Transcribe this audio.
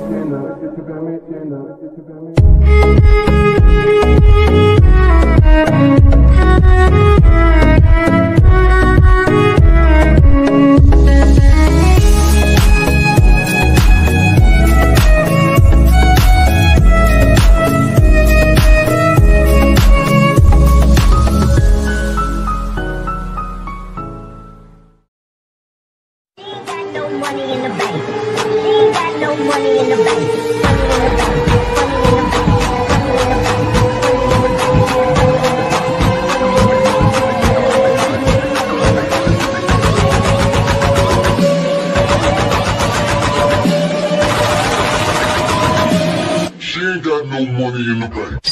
Money in the bank. She ain't got no money in the bank. Money in the bank. Money in the bank. She ain't got no money in the bank.